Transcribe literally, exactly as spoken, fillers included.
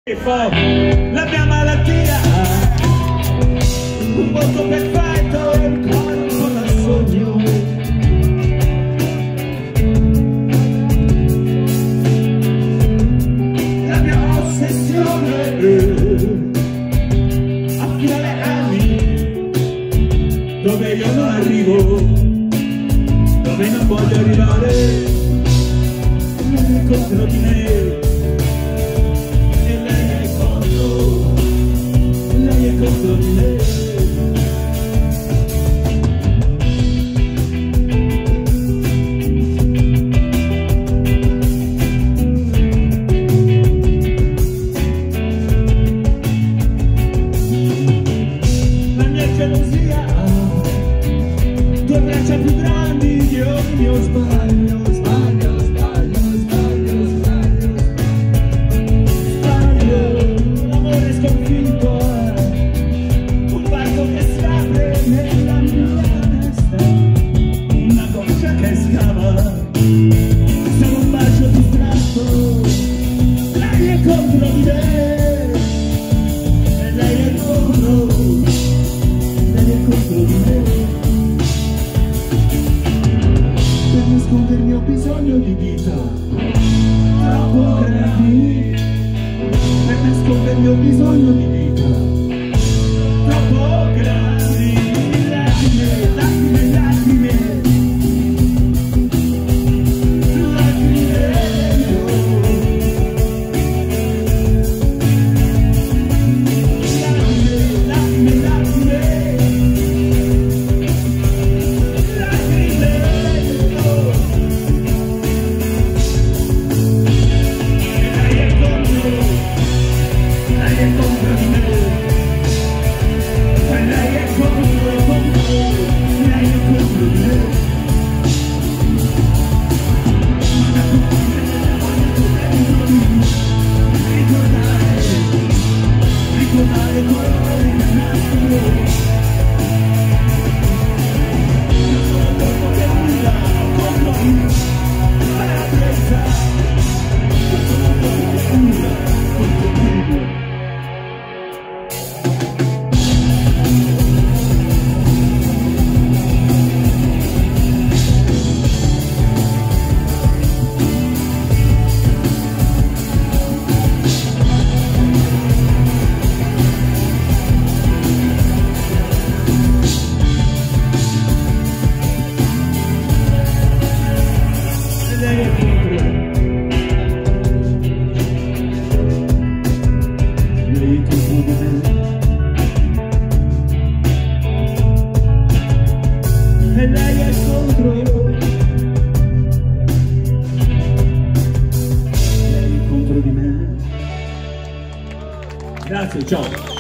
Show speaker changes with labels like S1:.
S1: La mia malattia, un volto perfetto e un corpo da sogno. La mia ossessione affina le anni dove io non arrivo, dove non voglio arrivare, contro di me. Contro di me. La mia gelosia, due braccia più grandi di ogni mio sbaglio, sbaglio, sbaglio, sbaglio, sbaglio, sbaglio, l'amore sconfitto. Nella mia testa una goccia che scava, sono un bacio distratto, lei è contro di me, e lei è contro, lei è contro di me. Per nascondermi ho bisogno di dita troppo grandi, per nascondermi ho bisogno di dita troppo grandi. E lei è contro, lei è contro di me. Grazie, ciao.